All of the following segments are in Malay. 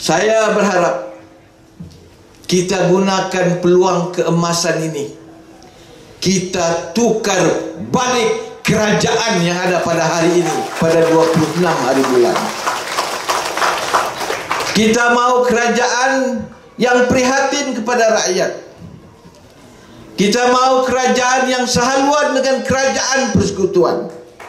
Saya berharap kita gunakan peluang keemasan ini, kita tukar balik kerajaan yang ada pada hari ini, pada 26 hari bulan. Kita mau kerajaan yang prihatin kepada rakyat. Kita mau kerajaan yang sehaluan dengan kerajaan persekutuan.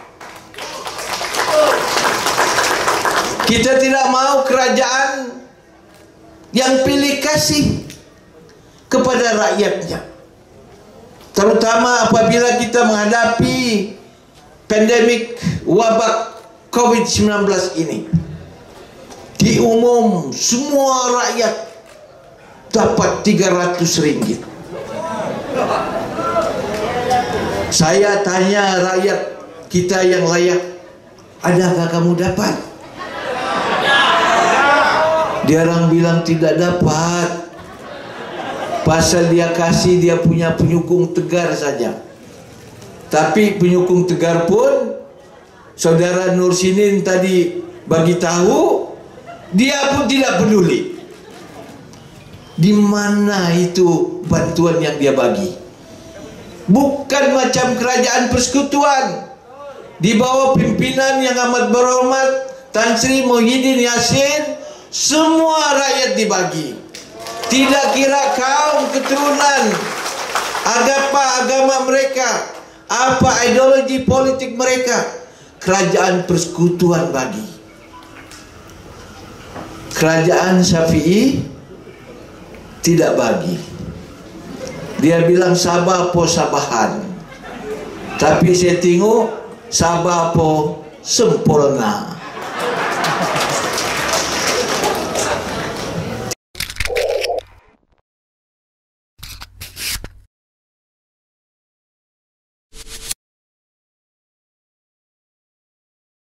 Kita tidak mau kerajaan yang pilih kasih kepada rakyatnya, terutama apabila kita menghadapi pandemik wabak COVID-19 ini. Diumum semua rakyat dapat 300 ringgit. Saya tanya rakyat kita yang layak, adakah kamu dapat? Dia orang bilang tidak dapat. Pasal dia kasih dia punya penyukung tegar saja. Tapi penyukung tegar pun saudara Nur Sinin tadi bagi tahu, dia pun tidak peduli. Di mana itu bantuan yang dia bagi? Bukan macam kerajaan persekutuan di bawah pimpinan yang amat berhormat Tan Sri Muhyiddin Yassin. Semua rakyat dibagi, tidak kira kaum, keturunan, agama mereka, apa ideologi politik mereka. Kerajaan persekutuan bagi. Kerajaan Syafi'i tidak bagi. Dia bilang sabah po sabahan, tapi saya tengok sabah po sempurna.